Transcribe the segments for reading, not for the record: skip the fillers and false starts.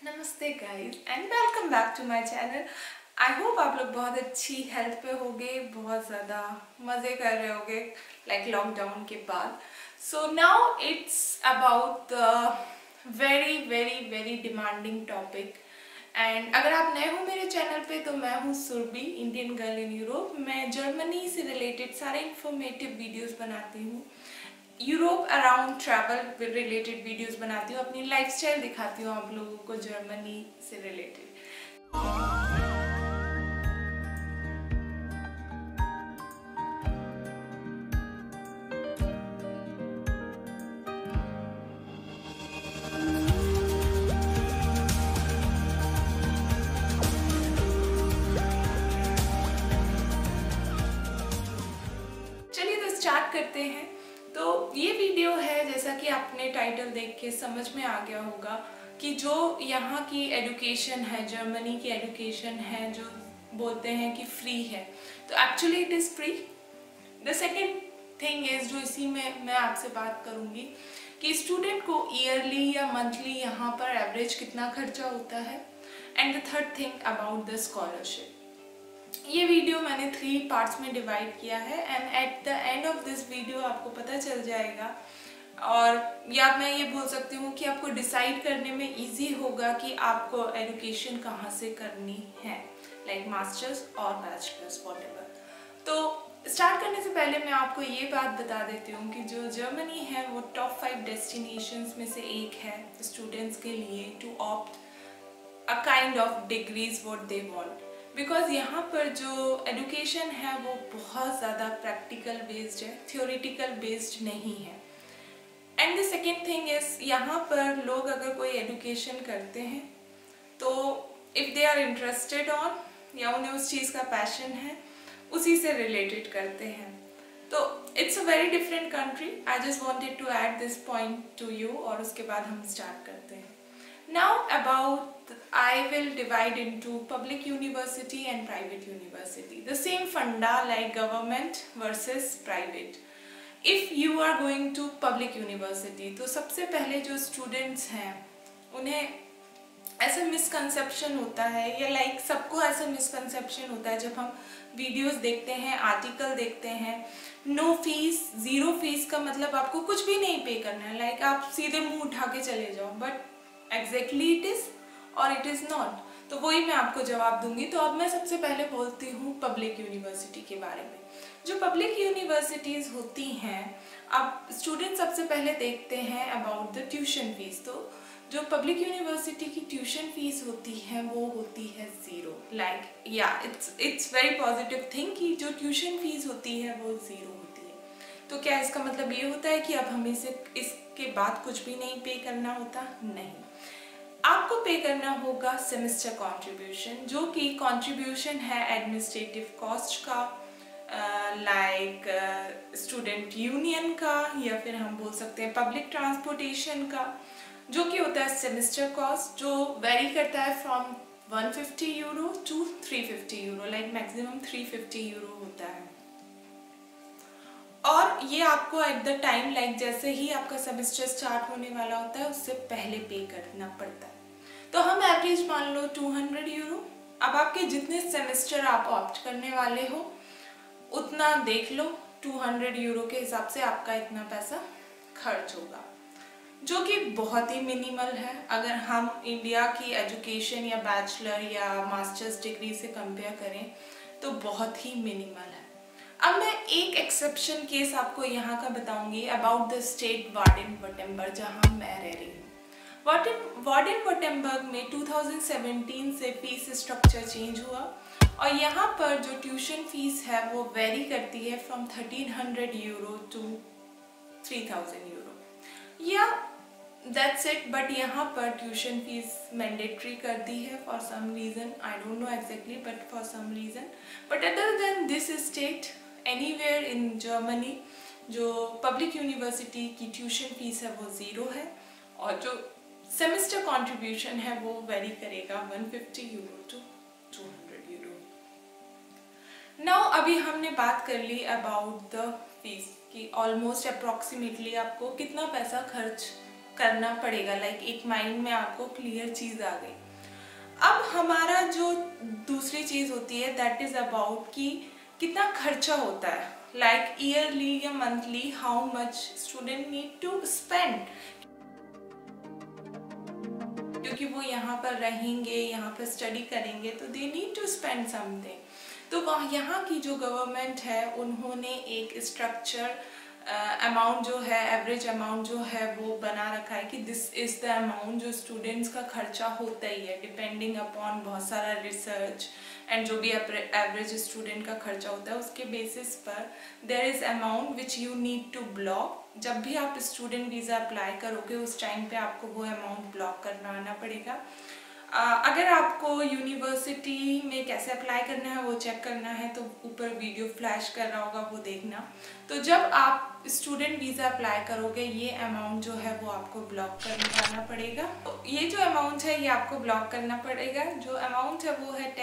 नमस्ते guys and welcome back to my channel. I hope आप लोग बहुत अच्छी हेल्थ पे होगे, बहुत ज़्यादा मज़े कर रहे होगे लाइक लॉकडाउन के बाद। So now it's about the very very very demanding topic. And अगर आप नए हो मेरे चैनल पे तो मैं हूँ Surabhi, Indian girl in Europe. मैं जर्मनी से रिलेटेड सारे इंफॉर्मेटिव वीडियोस बनाती हूँ, Europe around travel related videos बनाती हूँ, अपनी लाइफस्टाइल दिखाती हूँ आप लोगों को जर्मनी से रिलेटेड। चलिए तो स्टार्ट करते हैं। तो ये वीडियो है, जैसा कि आपने टाइटल देख के समझ में आ गया होगा कि जो यहाँ की एजुकेशन है, जर्मनी की एजुकेशन है, जो बोलते हैं कि फ्री है, तो actually it is free. The second thing is, जो इसी में मैं आपसे बात करूँगी कि स्टूडेंट को ईयरली या मंथली यहाँ पर एवरेज कितना खर्चा होता है। And the third thing about the scholarship. ये वीडियो मैंने 3 पार्ट्स में डिवाइड किया है and at the end of this video आपको पता चल जाएगा, और या मैं ये बोल सकती हूँ कि आपको डिसाइड करने में इजी होगा कि आपको एजुकेशन कहाँ से करनी है, लाइक मास्टर्स और बैचलर्स व्हाटएवर। तो स्टार्ट करने से पहले मैं आपको ये बात बता देती हूँ कि जो जर्मनी है वो टॉप 5 डेस्टिनेशंस में से एक है स्टूडेंट्स के लिए to opt a kind of degrees what they want. Because यहाँ पर जो एजुकेशन है वो बहुत ज़्यादा प्रैक्टिकल बेस्ड है, थियोरिटिकल बेस्ड नहीं है। And the second thing is, यहाँ पर लोग अगर कोई एजुकेशन करते हैं तो if they are interested on, या उन्हें उस चीज़ का पैशन है, उसी से रिलेटेड करते हैं। तो it's a very different country. I just wanted to add this point to you, और उसके बाद हम स्टार्ट करते हैं। Now about, I will divide into public university and private university. The same funda like government versus private. If you are going to public university, तो सबसे पहले जो students हैं उन्हें ऐसा मिसकंसेप्शन होता है, या लाइक सबको ऐसा मिसकंसेप्शन होता है जब हम वीडियोस देखते हैं, आर्टिकल देखते हैं, नो फीस, ज़ीरो फीस का मतलब आपको कुछ भी नहीं पे करना है, लाइक आप सीधे मुंह उठा के चले जाओ, बट एग्जैक्टली इट इज और इट इज नॉट। तो वही मैं आपको जवाब दूंगी। तो अब मैं सबसे पहले बोलती हूँ पब्लिक यूनिवर्सिटी के बारे में। जो पब्लिक यूनिवर्सिटीज होती हैं, अब स्टूडेंट सबसे पहले देखते हैं अबाउट द ट्यूशन फीस। तो जो पब्लिक यूनिवर्सिटी की ट्यूशन फीस होती है वो होती है ज़ीरो। लाइक या इट्स वेरी पॉजिटिव थिंग कि जो ट्यूशन फीस होती है वो ज़ीरो होती है। तो क्या इसका मतलब ये होता है कि अब हमें इसके बाद कुछ भी नहीं पे करना होता? नहीं, आपको पे करना होगा सेमेस्टर कंट्रीब्यूशन, जो कि कंट्रीब्यूशन है एडमिनिस्ट्रेटिव कॉस्ट का, लाइक स्टूडेंट यूनियन का, या फिर हम बोल सकते हैं पब्लिक ट्रांसपोर्टेशन का, जो कि होता है सेमेस्टर कॉस्ट, जो वेरी करता है from 150 euro to 350 euro, like maximum 350 euro होता है। और ये आपको एट द टाइम, लाइक जैसे ही आपका सेमेस्टर स्टार्ट होने वाला होता है उससे पहले पे करना पड़ता है। तो हम एवरेज मान लो 200 यूरो। अब आपके जितने सेमेस्टर आप ऑप्ट करने वाले हो उतना देख लो, 200 यूरो के हिसाब से आपका इतना पैसा खर्च होगा, जो कि बहुत ही मिनिमल है अगर हम इंडिया की एजुकेशन या बैचलर या मास्टर्स डिग्री से कंपेयर करें तो बहुत ही मिनिमल है। अब मैं एक एक्सेप्शन केस आपको यहाँ का बताऊंगी अबाउट द स्टेट वाडेन-वुर्टेम्बर्ग, जहाँ मैं रह रही हूँ। वाडेन-वुर्टेम्बर्ग में 2017 से फीस स्ट्रक्चर चेंज हुआ, और यहाँ पर जो ट्यूशन फीस है वो वेरी करती है फ्रॉम 1300 यूरो टू 3000 यूरो, या दैट्स इट। बट यहाँ पर ट्यूशन फीस मैंडेटरी कर दी है for some reason, I don't know exactly, but for some reason. But other than this state, anywhere in Germany, जो पब्लिक यूनिवर्सिटी की tuition fees है वो ज़ीरो है, और जो सेमेस्टर कंट्रीब्यूशन है वो वेरी करेगा 150 यूरो टू 200 यूरो। नाउ अभी हमने बात कर ली अबाउट द फीस कि ऑलमोस्ट अप्रॉक्सीमेटली आपको कितना पैसा खर्च करना पड़ेगा। लाइक एक माइंड में आपको क्लियर चीज़ आ गई। अब हमारा जो दूसरी चीज़ होती है दैट इज़ अबाउट कि कितना खर्चा होता है, लाइक ईयरली या monthly how much student need to spend, क्योंकि वो यहाँ पर रहेंगे, यहाँ पर स्टडी करेंगे, तो they need to spend something. तो वहाँ यहाँ की जो गवर्नमेंट है उन्होंने एक स्ट्रक्चर अमाउंट जो है, एवरेज अमाउंट जो है वो बना रखा है कि दिस इज़ द अमाउंट जो स्टूडेंट्स का खर्चा होता ही है, डिपेंडिंग अपॉन बहुत सारा रिसर्च एंड जो भी एवरेज स्टूडेंट का खर्चा होता है उसके बेसिस पर there is amount which you need to block. जब भी आप स्टूडेंट वीज़ा अप्लाई करोगे उस टाइम पे आपको वो अमाउंट ब्लॉक करना आना पड़ेगा। अगर आपको यूनिवर्सिटी में कैसे अप्लाई करना है वो चेक करना है तो ऊपर वीडियो फ्लैश कर रहा होगा, वो देखना। तो जब आप स्टूडेंट वीज़ा अप्लाई करोगे ये अमाउंट जो है वो आपको ब्लॉक करना पड़ेगा। तो ये जो अमाउंट है ये आपको ब्लॉक करना पड़ेगा। जो अमाउंट है वो है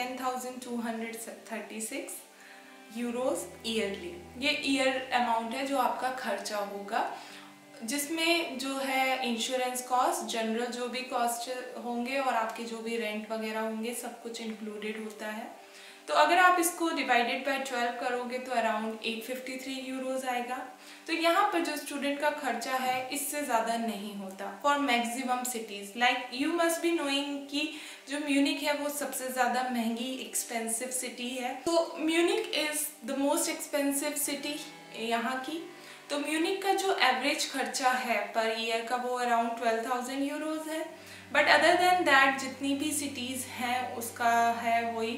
10,236 यूरोज ईयरली। ये ईयर अमाउंट है जो आपका खर्चा होगा, जिसमें जो है इंश्योरेंस कॉस्ट, जनरल जो भी कॉस्ट होंगे और आपके जो भी रेंट वगैरह होंगे सब कुछ इंक्लूडेड होता है। तो अगर आप इसको डिवाइडेड बाय 12 करोगे तो अराउंड 853 यूरोज आएगा। तो यहाँ पर जो स्टूडेंट का खर्चा है इससे ज़्यादा नहीं होता for maximum cities. Like you must be knowing कि जो म्यूनिक है वो सबसे ज़्यादा महंगी एक्सपेंसिव सिटी है। तो Munich is the most expensive city यहाँ की। तो म्यूनिक का जो एवरेज खर्चा है पर ईयर का वो अराउंड 12,000 यूरोज है। बट अदर देन दैट जितनी भी सिटीज़ हैं उसका है वही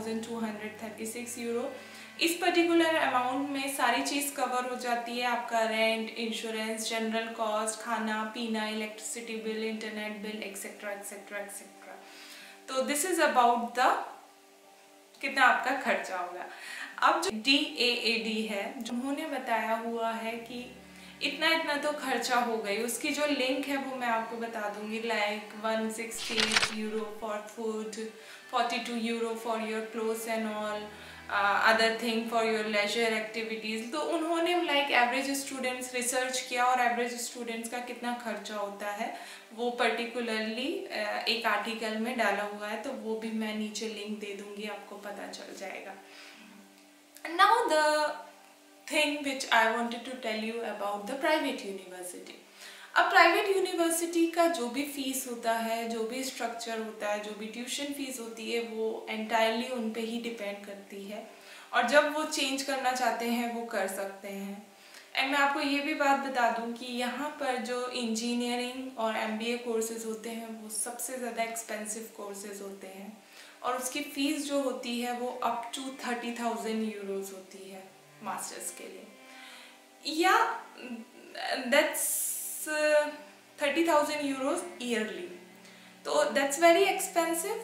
10,236 यूरो। इस पर्टिकुलर अमाउंट में सारी चीज़ कवर हो जाती है, आपका रेंट, इंश्योरेंस, जनरल कॉस्ट, खाना पीना, electricity bill, internet bill, etcetera etcetera etcetera. तो दिस इज़ अबाउट द कितना आपका खर्चा होगा। अब जो DAAD है उन्होंने बताया हुआ है कि इतना इतना तो खर्चा हो गई, उसकी जो लिंक है वो मैं आपको बता दूंगी। Like 168 euro for food, 42 euro for your clothes and all other thing for your leisure activities. तो उन्होंने लाइक एवरेज स्टूडेंट्स रिसर्च किया और एवरेज स्टूडेंट्स का कितना खर्चा होता है वो पर्टिकुलरली एक आर्टिकल में डाला हुआ है, तो वो भी मैं नीचे लिंक दे दूंगी, आपको पता चल जाएगा। Now the thing which I wanted to tell you about the private university. अब प्राइवेट यूनिवर्सिटी का जो भी फीस होता है, जो भी स्ट्रक्चर होता है, जो भी ट्यूशन फीस होती है वो एंटायरली उन पे ही डिपेंड करती है और जब वो चेंज करना चाहते हैं वो कर सकते हैं। एंड मैं आपको ये भी बात बता दूं कि यहाँ पर जो इंजीनियरिंग और MBA कोर्सेज होते हैं वो सबसे ज़्यादा एक्सपेंसिव कोर्सेज होते हैं और उसकी फ़ीस जो होती है वो अप टू 30,000 यूरोज होती है मास्टर्स के लिए, या दैट्स 30,000 यूरोज ईयरली। तो that's very expensive,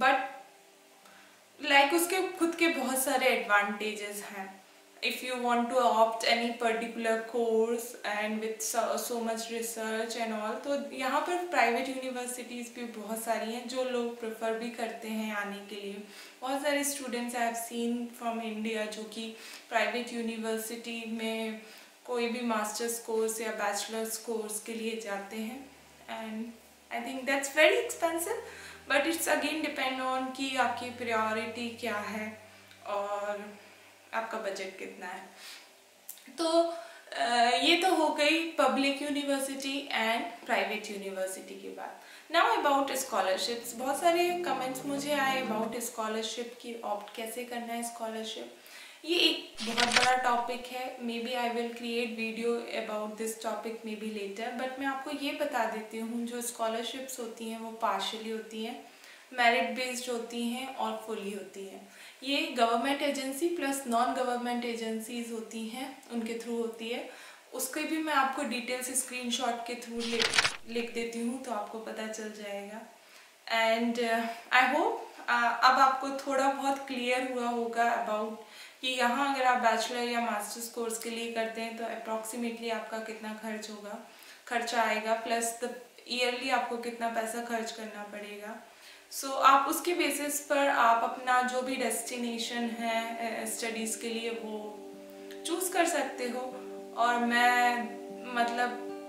but like उसके खुद के बहुत सारे एडवांटेजेस हैं। if you want to opt any particular course and with so much research and all, तो यहाँ पर प्राइवेट यूनिवर्सिटीज़ भी बहुत सारी हैं जो लोग प्रेफर भी करते हैं आने के लिए। बहुत सारे students I have seen from India जो कि प्राइवेट यूनिवर्सिटी में कोई भी मास्टर्स कोर्स या बैचलर्स कोर्स के लिए जाते हैं and I think that's very expensive, but it's again depend on कि आपकी प्रायोरिटी क्या है और आपका बजट कितना है। तो ये तो हो गई public university and private university की बात। नाउ अबाउट स्कॉलरशिप्स, बहुत सारे कमेंट्स मुझे आए अबाउट स्कॉलरशिप की ऑप्ट कैसे करना है स्कॉलरशिप। ये एक बहुत बड़ा टॉपिक है, may be I will create video about this topic may be later, but मैं आपको ये बता देती हूँ जो स्कॉलरशिप्स होती हैं वो पार्शली होती हैं, मेरिट बेस्ड होती हैं और फुली होती हैं। ये government agency plus non government agencies होती हैं उनके थ्रू होती है। उसके भी मैं आपको डिटेल्स स्क्रीनशॉट के थ्रू लिख देती हूँ तो आपको पता चल जाएगा। एंड आई होप अब आपको थोड़ा बहुत क्लियर हुआ होगा अबाउट कि यहाँ अगर आप बैचलर या मास्टर्स कोर्स के लिए करते हैं तो अप्रॉक्सीमेटली आपका कितना खर्चा आएगा, प्लस द ईयरली आपको कितना पैसा खर्च करना पड़ेगा। सो आप उसके बेसिस पर आप अपना जो भी डेस्टिनेशन है स्टडीज़ के लिए वो चूज़ कर सकते हो। और मैं मतलब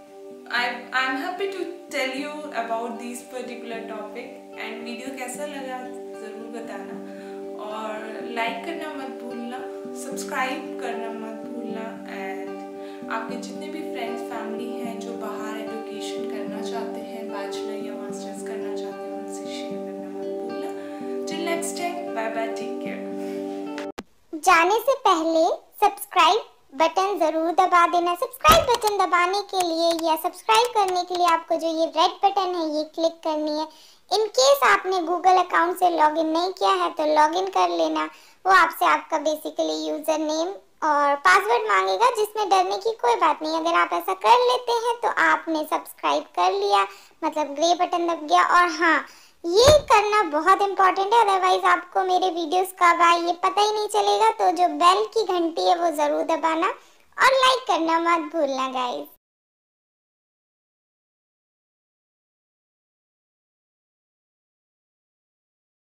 I'm happy to tell you about this particular topic and video कैसा लगा ज़रूर बताना और लाइक करना मत भूलना, सब्सक्राइब करना मत भूलना एंड आपके जितने भी फ्रेंड्स फैमिली हैं जो बाहर एजुकेशन करना चाहते हैं, बैचलर या मास्टर्स करना चाहते हैं, उनसे शेयर करना मत भूलना। Till next time, bye bye, take care. जाने से पहले सब्सक्राइब बटन ज़रूर दबा देना। सब्सक्राइब बटन दबाने के लिए या सब्सक्राइब करने के लिए आपको जो ये रेड बटन है ये क्लिक करनी है। इन केस आपने गूगल अकाउंट से लॉगिन नहीं किया है तो लॉगिन कर लेना। वो आपसे आपका बेसिकली यूज़र नेम और पासवर्ड मांगेगा, जिसमें डरने की कोई बात नहीं। अगर आप ऐसा कर लेते हैं तो आपने सब्सक्राइब कर लिया, मतलब ग्रे बटन दब गया। और हाँ, ये करना बहुत इंपॉर्टेंट है, अदरवाइज आपको मेरे वीडियोस कब आए ये पता ही नहीं चलेगा। तो जो बेल की घंटी है वो ज़रूर दबाना और लाइक करना मत भूलना गाइस।